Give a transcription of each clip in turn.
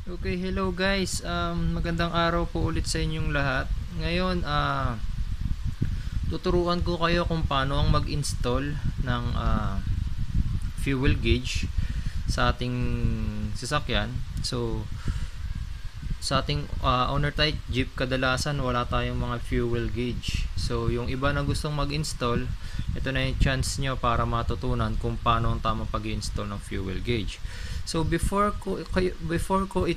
Okay, hello guys. Magandang araw po ulit sa inyong lahat. Ngayon, tuturuan ko kayo kung paano ang mag-install ng fuel gauge sa ating sasakyan. So, sa ating owner type Jeep, kadalasan wala tayong mga fuel gauge. So, yung iba na gustong mag-install, ito na yung chance nyo para matutunan kung paano ang tamang pag-install ng fuel gauge. So, before ko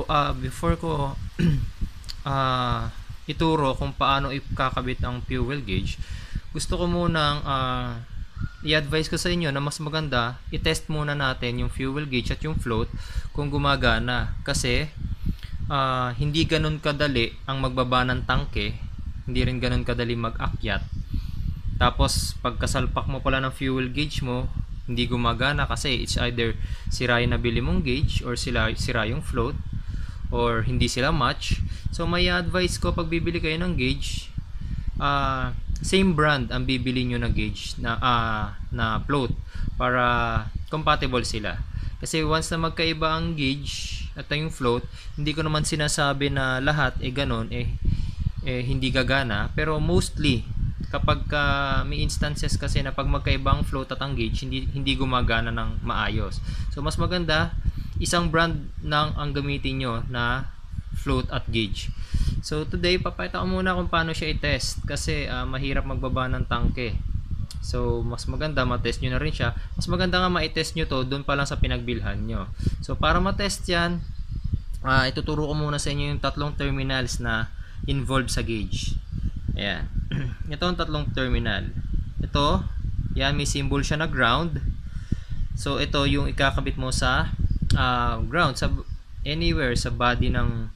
ituro kung paano ikakabit ang fuel gauge, gusto ko munang i-advise ko sa inyo na mas maganda i-test muna natin yung fuel gauge at yung float kung gumagana, kasi hindi ganun kadali ang magbaba ng tangke, hindi rin ganun kadali mag-akyat. Tapos pagkasalpak mo pala ng fuel gauge mo, hindi gumagana kasi it's either sira yung nabili mong gauge or sira yung float or hindi sila match. So may advice ko, pag bibili kayo ng gauge, same brand ang bibili nyo na gauge na float para compatible sila. Kasi once na magkaiba ang gauge at yung float, hindi ko naman sinasabi na lahat ganon hindi gagana, pero mostly kapag may instances kasi na pag magkaibang float at ang gauge, hindi gumagana ng maayos. So mas maganda isang brand nang ang gamitin nyo na float at gauge. So today papakita ko muna kung paano siya i-test, kasi mahirap magbaba ng tangke. So mas maganda ma-test nyo na rin siya. Mas maganda nga ma-test nyo to doon pa lang sa pinagbilhan nyo. So para ma-test yan, ituturo ko muna sa inyo yung tatlong terminals na involved sa gauge. Ayan. Ito ang tatlong terminal. Ito, yan, may symbol siya na ground. So ito yung ikakabit mo sa ground, sa anywhere sa body ng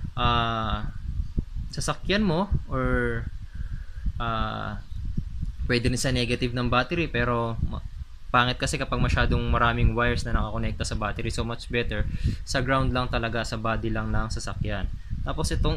sasakyan mo, or pwede rin sa negative ng battery, pero pangit kasi kapag masyadong maraming wires na nakakonekta sa battery. So much better sa ground lang talaga, sa body lang ng sasakyan. Tapos itong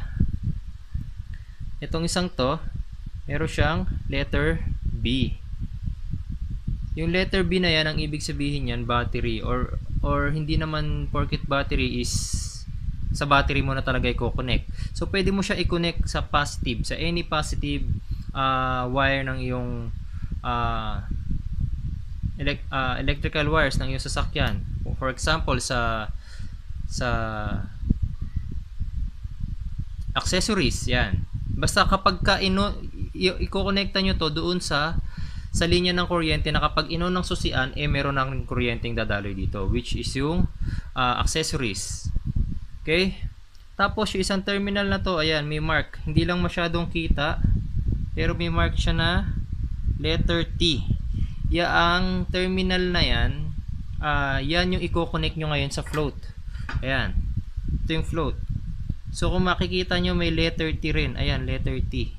isang to, meron siyang letter B. Yung letter B na yan, ang ibig sabihin yan battery, or hindi naman porket battery is sa battery mo na talaga i-connect. So pwede mo siya i-connect sa positive, sa any positive wire ng iyong electrical wires ng iyong sasakyan. For example, sa accessories, yan. Basta kapag i-connecta nyo to doon sa linya ng kuryente, na kapag inon ng susian, meron ng kuryenteng dadaloy dito, which is yung accessories. Okay? Tapos yung isang terminal na to, ayan, may mark. Hindi lang masyadong kita, pero may mark siya na letter T. Ang terminal na yan, yan yung i-connect nyo ngayon sa float. Ayan. Ito yung float. So kung makikita nyo, may letter T rin. Ayan, letter T.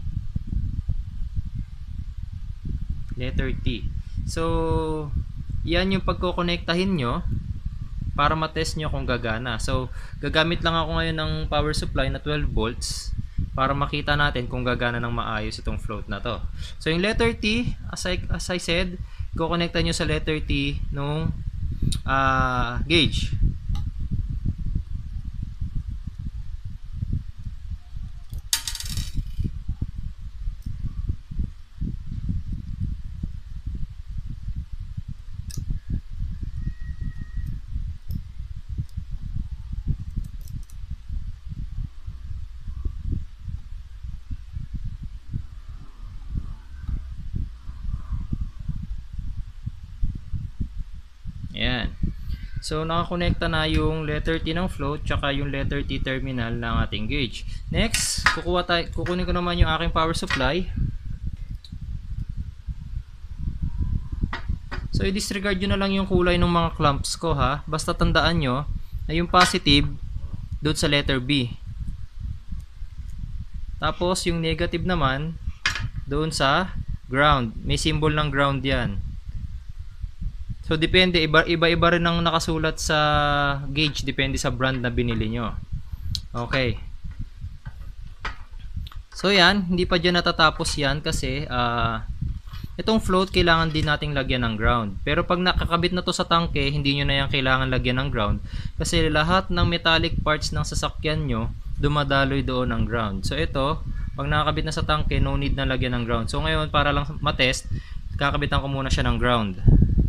Letter T. So yan yung pagkokonektahin nyo para matest nyo kung gagana. So gagamit lang ako ngayon ng power supply na 12 volts para makita natin kung gagana ng maayos itong float na to. So yung letter T, as I said, kukonekta nyo sa letter T nung gauge. Ayan. So nakakonekta na yung letter T ng float tsaka yung letter T terminal ng ating gauge. Next, kukunin ko naman yung aking power supply. So i-disregard nyo na lang yung kulay ng mga clamps ko, ha. Basta tandaan nyo na yung positive doon sa letter B. Tapos yung negative naman doon sa ground. May symbol ng ground yan. So depende, iba-iba rin ang nakasulat sa gauge, depende sa brand na binili nyo. Okay. So yan, hindi pa dyan natatapos yan, kasi itong float kailangan din nating lagyan ng ground. Pero pag nakakabit na to sa tangke, hindi nyo na yan kailangan lagyan ng ground kasi lahat ng metallic parts ng sasakyan nyo dumadaloy doon ng ground. So ito, pag nakakabit na sa tangke, no need na lagyan ng ground. So ngayon, para lang matest, kakabitan ko muna siya ng ground.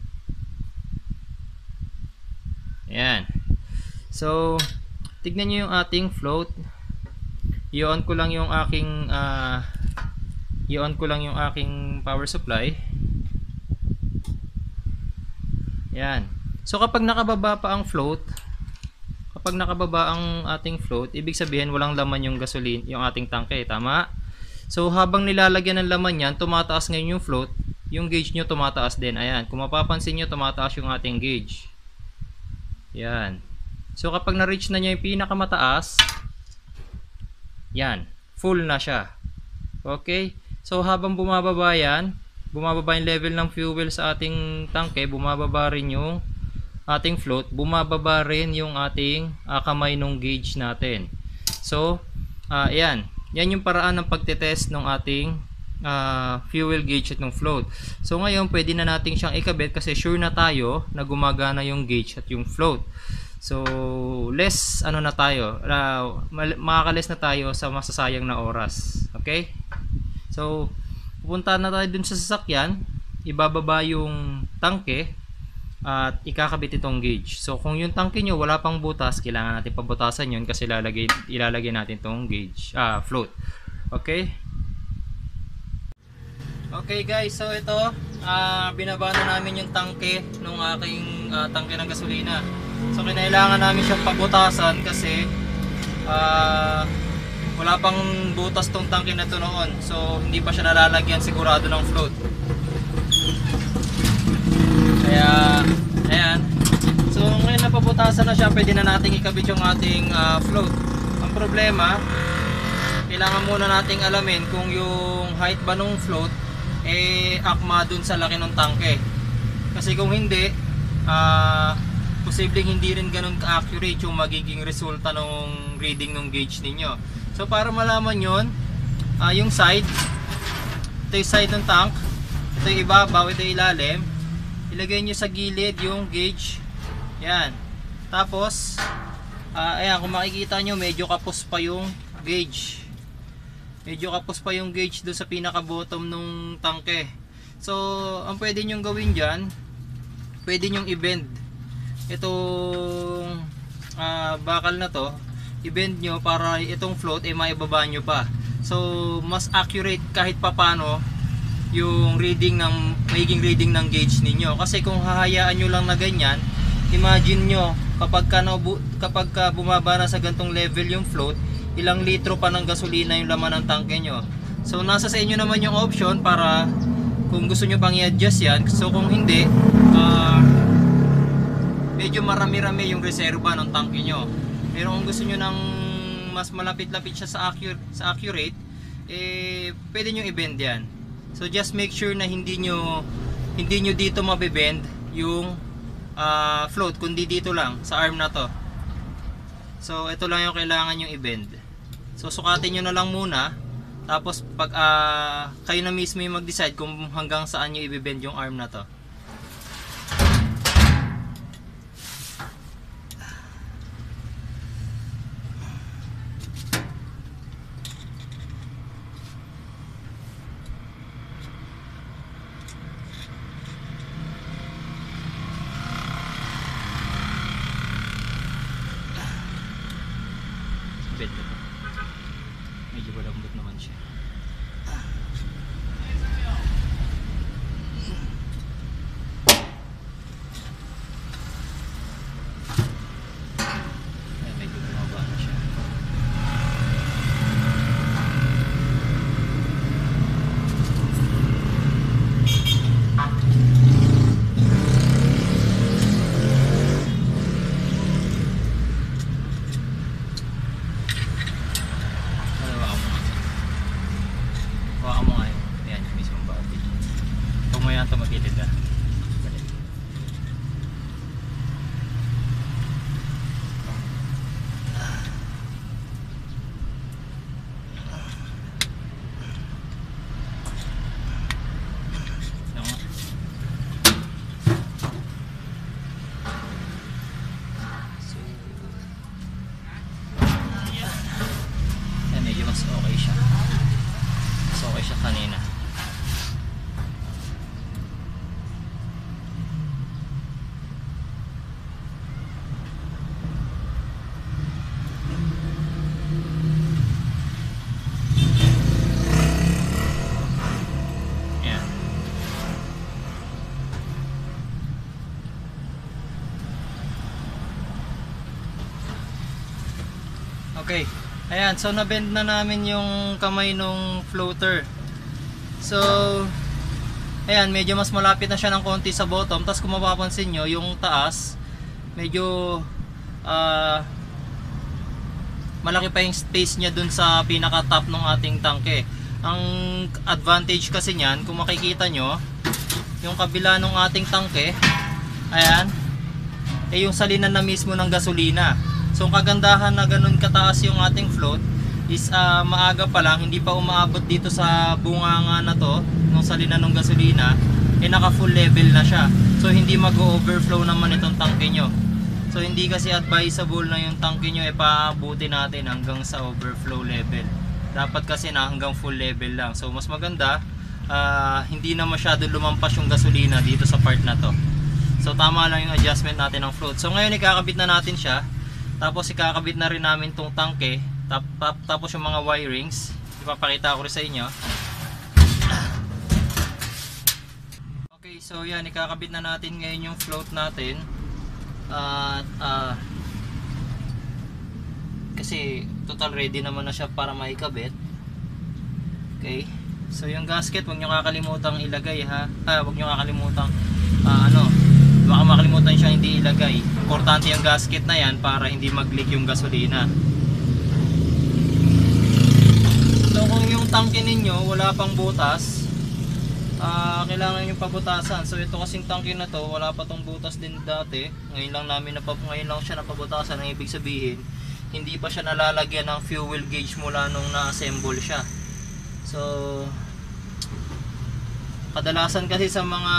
Ayan. So, tignan nyo yung ating float. I-on ko lang yung aking power supply. Yan. So kapag nakababa pa ang float, kapag nakababa ang ating float, ibig sabihin walang laman yung gasoline, yung ating tangke, tama? So habang nilalagyan ng laman yan, tumataas ngayon yung float, yung gauge nyo tumataas din. Ayan, kung mapapansin nyo, tumataas yung ating gauge. Yan. So kapag na-reach na nyo yung pinakamataas, yan, full na siya. Okay? So habang bumababa yan, bumababa yung level ng fuel sa ating tangke, bumababa rin yung ating float, bumababa rin yung ating kamay ng gauge natin. So, yan. Yan yung paraan ng pagtetest ng ating fuel gauge at ng float. So ngayon, pwede na natin siyang ikabit kasi sure na tayo na gumagana yung gauge at yung float. So, less ano na tayo, makakalis na tayo sa masasayang na oras. Okay? So, pupunta na tayo dun sa sasakyan, ibababa yung tangke at ikakabit itong gauge. So, kung yung tangke nyo wala pang butas, kailangan natin pabutasan yun kasi ilalagay natin itong gauge, float. Okay? Okay guys, so ito, binaba na namin yung tangke ng aking tangke ng gasolina. So kinailangan namin siyang pabutasan kasi wala pang butas tong tangke na to noon. So hindi pa siya nalalagyan sigurado ng float. Kaya ayan. So ngayon napabutasan na siya, pwede na nating ikabit yung ating float. Ang problema, kailangan muna nating alamin kung yung height ba ng float akma dun sa laki ng tangke. Kasi kung hindi, posibleng hindi rin ganun ka-accurate yung magiging resulta ng reading ng gauge ninyo. So para malaman yon, yung side, ito yung side ng tank, ito yung ibabaw, ito yung ilalim, ilagay nyo sa gilid yung gauge. Yan. Tapos ayan, kung makikita nyo, medyo kapos pa yung gauge. Medyo kapos pa yung gauge doon sa pinaka bottom nung tangke. So ang pwede nyong gawin dyan, pwede nyong i-bend itong bakal na to, i-bend nyo para itong float maibaba nyo pa. So mas accurate kahit papano yung magiging reading ng gauge ninyo. Kasi kung hahayaan nyo lang na ganyan, imagine nyo kapag bumaba na sa gantong level yung float, ilang litro pa ng gasolina yung laman ng tangke nyo. So nasa sa inyo naman yung option para kung gusto nyo pang i-adjust yan. So kung hindi, medyo marami-rami yung reserva ng tangke nyo. Pero kung gusto nyo ng mas malapit-lapit siya sa accurate, pwede nyo i-bend yan. So just make sure na hindi nyo dito mabibend yung float, kundi dito lang sa arm na to. So ito lang yung kailangan nyo i-bend. So sukatin nyo na lang muna, tapos pag kayo na mismo yung mag-decide kung hanggang saan nyo i-bend yung arm na to. Medyo malambot naman siya. Medyo bumaba na siya. Okay. Ayan, so na-bend na namin yung kamay nung floater. So, ayan, medyo mas malapit na siya ng konti sa bottom. Tapos kung mapapansin nyo, yung taas, medyo malaki pa yung space niya dun sa pinaka-top ng ating tangke. Ang advantage kasi niyan, kung makikita nyo, yung kabila ng ating tangke, ayan, yung salinan na mismo ng gasolina. So ang kagandahan na ganun kataas yung ating float is maaga pa lang, hindi pa umaabot dito sa bunganga na to ng salinan ng gasolina, naka full level na siya. So hindi mag-overflow naman itong tangke nyo. So hindi kasi advisable na yung tangke nyo paabuti natin hanggang sa overflow level. Dapat kasi na hanggang full level lang. So mas maganda hindi na masyado lumampas yung gasolina dito sa part na to. So tama lang yung adjustment natin ng float. So ngayon ikakabit na natin siya. Tapos ikakabit na rin namin tong tangke. Tapos yung mga wirings, ipapakita ko rin sa inyo. Okay, so yan, ikakabit na natin ngayon yung float natin. Kasi total ready naman na siya para maikabit. Okay, so yung gasket huwag nyo kakalimutang ilagay ha. Huwag nyo kakalimutang baka makalimutan siya hindi ilagay. Importante yung gasket na yan para hindi mag-leak yung gasolina. So kung yung tangke ninyo wala pang butas, kailangan yung pabutasan. So ito kasing tangke na to, wala pa tong butas din dati. Ngayon lang siya napabutasan. Ang ibig sabihin, hindi pa siya nalalagyan ng fuel gauge mula nung na-assemble siya. So kadalasan kasi sa mga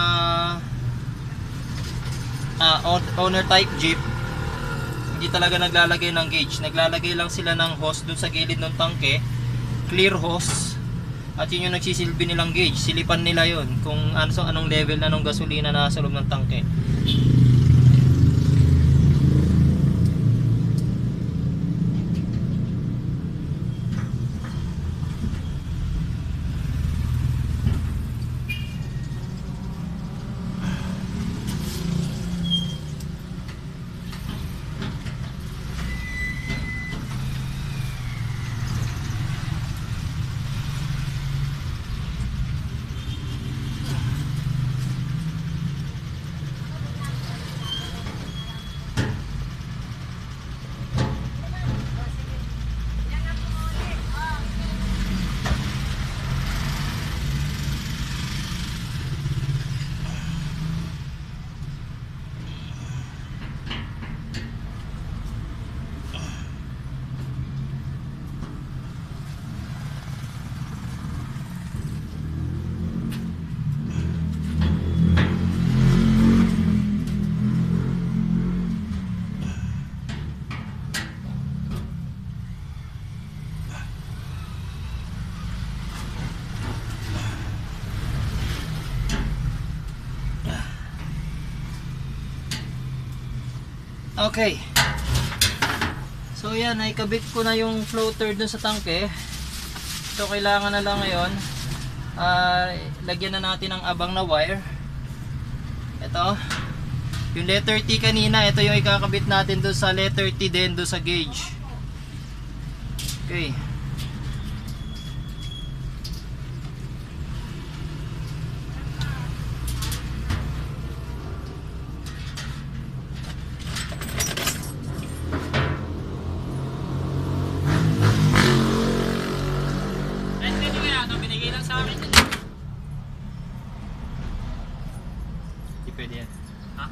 owner type jeep, hindi talaga naglalagay ng gauge. Naglalagay lang sila ng hose dun sa gilid ng tangke, clear hose, at yun yung nagsisilbi nilang gauge. Silipan nila yun kung anong level na ng gasolina na sa loob ng tangke. Okay. So yan, naikabit ko na yung floater dun sa tangke. So kailangan na lang ngayon lagyan na natin ng abang na wire. Ito. Yung letter T kanina, ito yung ikakabit natin dun sa letter T din dun sa gauge. Okay. Pwede yan. Ha?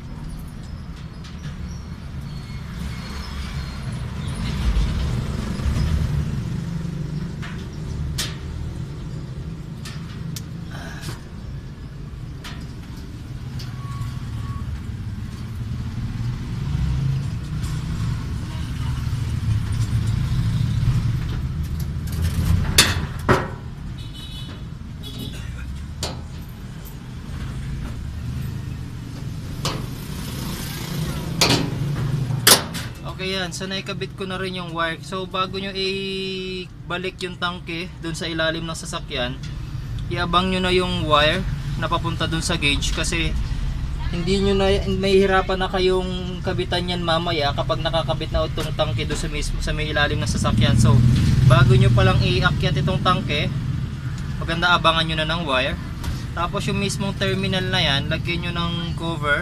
Okay yan, so naikabit ko na rin yung wire. So bago nyo ibalik yung tangke dun sa ilalim ng sasakyan, iabang nyo na yung wire na papunta dun sa gauge kasi hindi nyo na mahihirapan na kayong kabitan yan mamaya kapag nakakabit na itong tangke doon sa mismo sa may ilalim ng sasakyan. So bago nyo palang iakyat itong tangke, maganda abangan nyo na ng wire. Tapos yung mismong terminal na yan, lagyan nyo ng cover,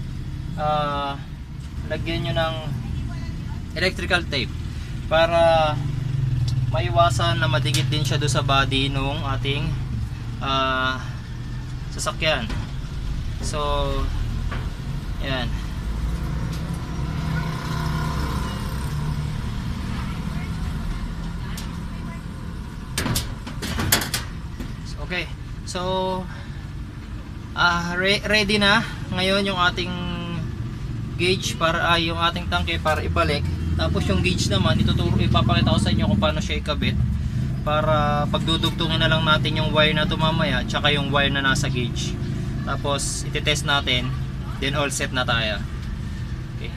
lagyan nyo ng electrical tape para maiwasan na madikit din siya doon sa body nung ating sasakyan. So yan. Okay, so ready na ngayon yung ating gauge para yung ating tangke para ibalik. Tapos yung gauge naman ipapakita ko sa inyo kung paano siya ikabit para pagdudugtungin na lang natin yung wire na ito mamaya tsaka yung wire na nasa gauge. Tapos iti-test natin, then all set na tayo. Okay.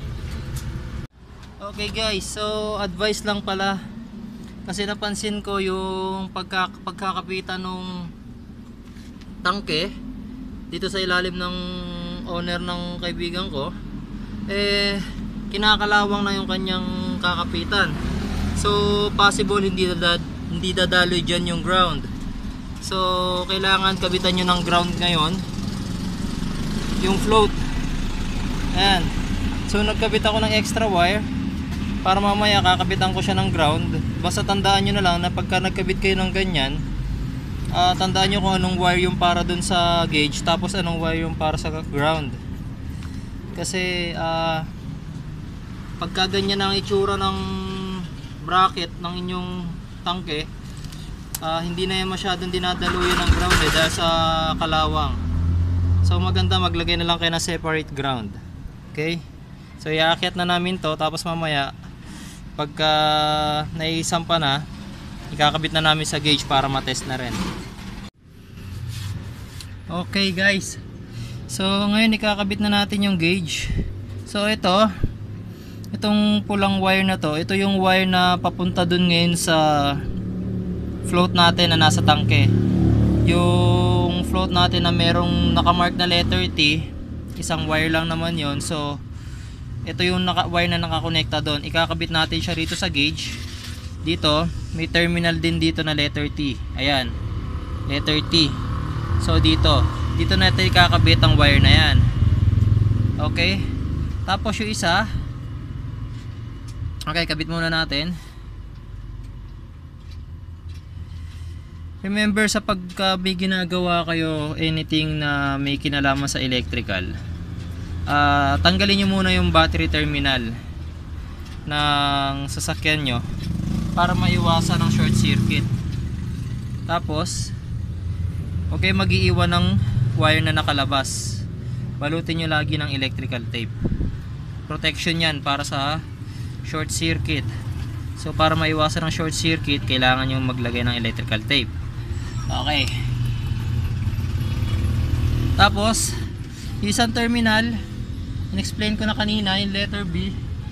Okay guys, so advice lang pala kasi napansin ko yung pagkakapitan nung tangke dito sa ilalim ng owner ng kaibigan ko, kinakalawang na yung kanyang kakapitan. So possible hindi dadaloy dyan yung ground. So kailangan kabitan nyo ng ground ngayon yung float. Ayan. So nagkabit ako ng extra wire para mamaya kakabitan ko siya ng ground. Basta tandaan nyo na lang na pagka nagkabit kayo ng ganyan, tandaan nyo kung anong wire yung para dun sa gauge, tapos anong wire yung para sa ground. Kasi pagka ganyan ang itsura ng bracket ng inyong tangke, hindi na yan masyadong dinadaluyan ng ground dahil sa kalawang. So maganda maglagay na lang kayo ng separate ground. Okay, so iaakyat na namin to, tapos mamaya pagka naisampa na, ikakabit na namin sa gauge para matest na rin. Okay guys, so ngayon ikakabit na natin yung gauge. So itong pulang wire na to, ito yung wire na papunta dun ngayon sa float natin na nasa tangke. Yung float natin na merong nakamark na letter T, isang wire lang naman yon. So ito yung wire na nakakonekta doon. Ikakabit natin siya rito sa gauge. Dito may terminal din dito na letter T. Ayan, letter T. So dito natin ikakabit ang wire na yan. Okay, tapos yung isa, okay, kabit muna natin. Remember, sa pagka may ginagawa kayo anything na may kinalaman sa electrical, tanggalin nyo muna yung battery terminal ng sasakyan nyo para maiwasan ng short circuit. Tapos okay, mag-iiwan ng wire na nakalabas. Balutin nyo lagi ng electrical tape. Protection yan para sa short circuit. So para maiwasan ng short circuit, kailangan nyo maglagay ng electrical tape. Okay. Tapos isang terminal, in-explain ko na kanina, yung letter B,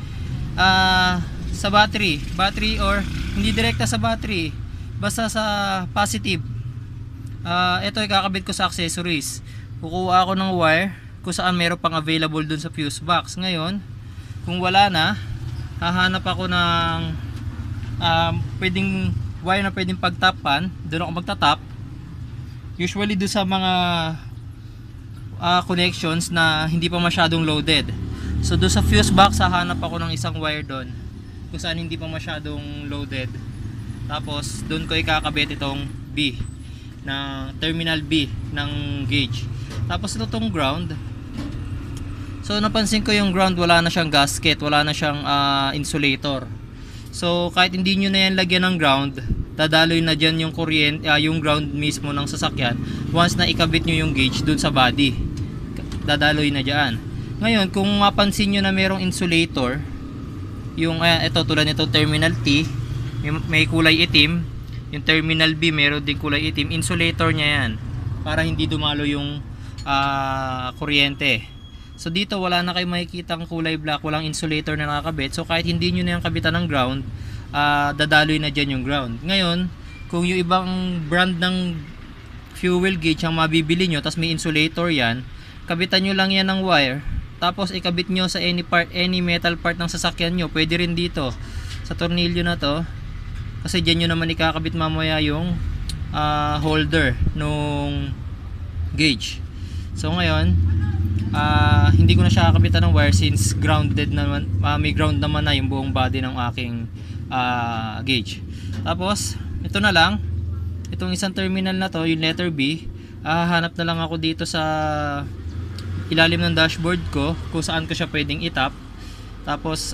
sa battery or hindi direkta sa battery, basta sa positive. Ito ikakabit ko sa accessories. Kukuha ako ng wire kung saan meron pang available dun sa fuse box. Ngayon kung wala na, hahanap ako ng pwedeng wire na pwedeng pagtapan. Doon ako magtatap, usually doon sa mga connections na hindi pa masyadong loaded. So doon sa fuse box, hahanap ako ng isang wire doon kung saan hindi pa masyadong loaded. Tapos doon ko ikakabit itong B na terminal B ng gauge. Tapos ito tong ground. So napansin ko yung ground, wala na siyang gasket, wala na siyang insulator. So kahit hindi nyo na yan lagyan ng ground, dadaloy na dyan yung kuryente, yung ground mismo ng sasakyan. Once na ikabit nyo yung gauge dun sa body, dadaloy na dyan. Ngayon kung mapansin nyo na merong insulator, yung ito tulad nito terminal T, may kulay itim. Yung terminal B meron din kulay itim. Insulator niya yan para hindi dumalo yung kuryente. So dito wala na kayong makikitang kulay black, walang insulator na nakakabit. So kahit hindi nyo na yung kabitan ng ground, dadaloy na dyan yung ground. Ngayon kung yung ibang brand ng fuel gauge ang mabibili nyo, tas may insulator yan, kabitan nyo lang yan ng wire, tapos ikabit nyo sa any part, any metal part ng sasakyan nyo. Pwede rin dito sa tornilyo na to, kasi dyan nyo naman ikakabit mamaya yung holder nung gauge. So ngayon, hindi ko na siya kakabitan ng wire since grounded naman, may ground naman na yung buong body ng aking gauge. Tapos ito na lang, itong isang terminal na to, yung letter B, hanap na lang ako dito sa ilalim ng dashboard ko kung saan ko siya pwedeng itap. Tapos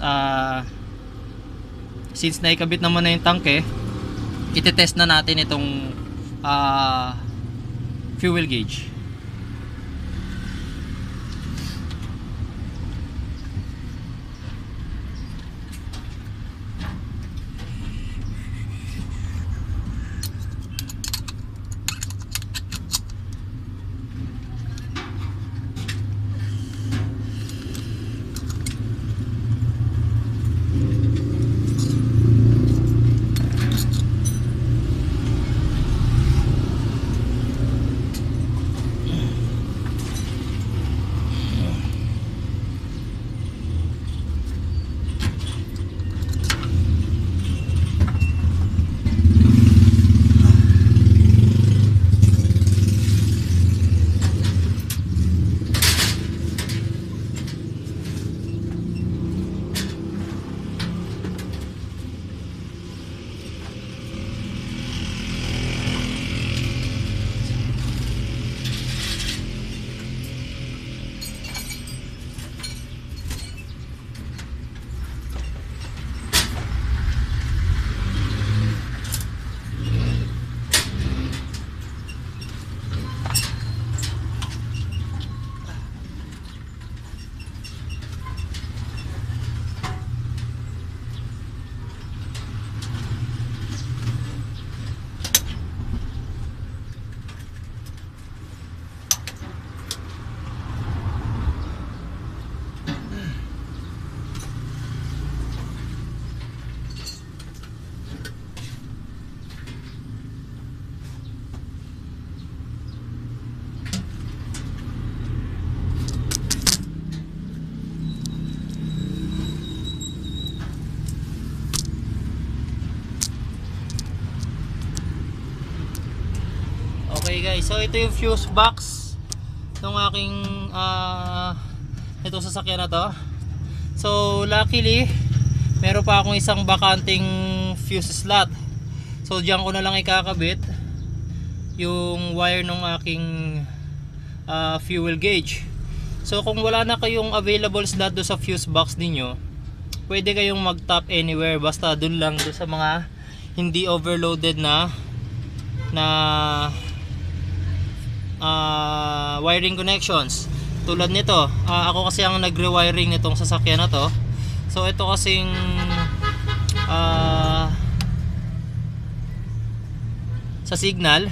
since naikabit naman na yung tanke, itetest na natin itong fuel gauge. Okay guys, so ito yung fuse box ng aking itong sasakyan na to. So luckily meron pa akong isang bakanting fuse slot. So diyan ko na lang ikakabit yung wire ng aking fuel gauge. So kung wala na kayong available slot do sa fuse box ninyo, pwede kayong mag tap anywhere, basta dun lang do sa mga hindi overloaded na wiring connections. Tulad nito, ako kasi ang nagre-wiring nitong sasakyan na to. So ito kasing sa signal,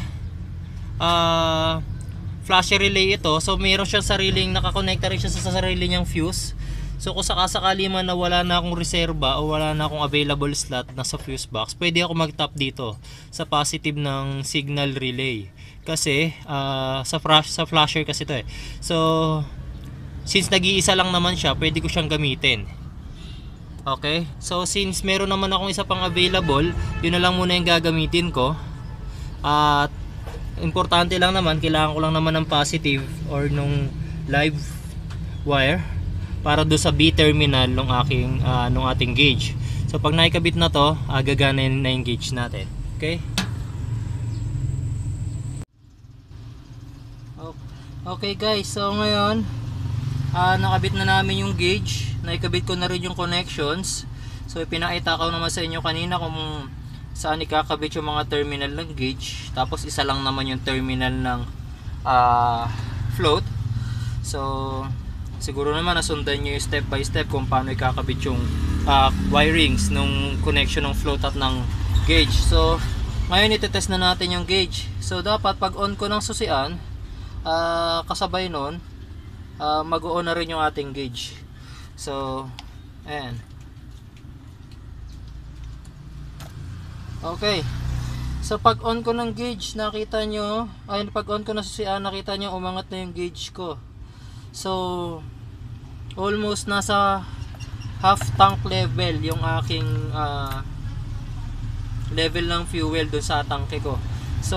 flasher relay ito. So meron siyang sariling, nakakonekta rin siya sa sarili niyang fuse. So kung sakasakali man na wala na akong reserba o wala na akong available slot na sa fuse box, pwede ako mag-tap dito sa positive ng signal relay. Kasi sa flasher kasi ito eh. So since nag-iisa lang naman siya, pwede ko siyang gamitin. Okay? So since meron naman akong isa pang available, yun na lang muna yung gagamitin ko. At importante lang naman, kailangan ko lang naman ng positive or nung live wire para do sa B terminal ng aking nung ating gauge. So pag naikabit na to, gagana na yung gauge natin. Okay? Okay guys, so ngayon nakabit na namin yung gauge, naikabit ko na rin yung connections. So ipinakita ko naman sa inyo kanina kung saan ikakabit yung mga terminal ng gauge, tapos isa lang naman yung terminal ng float. So siguro naman nasundan nyo yung step by step kung paano ikakabit yung wirings nung connection ng float at ng gauge. So ngayon itetest na natin yung gauge. So dapat pag on ko ng susian, kasabay nun mag-on na rin yung ating gauge. So ayan. Okay, so pag on ko ng gauge, nakita nyo, ay pag on ko na susian, nakita nyo umangat na yung gauge ko. So almost nasa half tank level yung aking level ng fuel dun sa tangke ko. So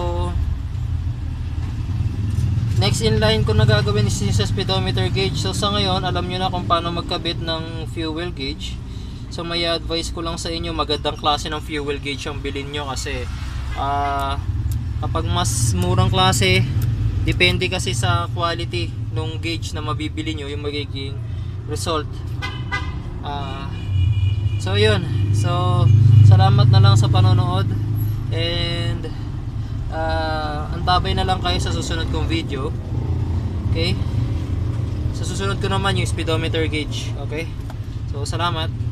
next in line ko na gagawin is yung sa speedometer gauge. So sa ngayon, alam nyo na kung paano magkabit ng fuel gauge. So may advice ko lang sa inyo, magandang klase ng fuel gauge ang bilhin nyo kasi kapag mas murang klase, depende kasi sa quality nung gauge na mabibili nyo, yung magiging result. So yun, so salamat na lang sa panonood, and antabay na lang kayo sa susunod kong video. Okay, sa susunod ko naman yung speedometer gauge. Okay, so salamat.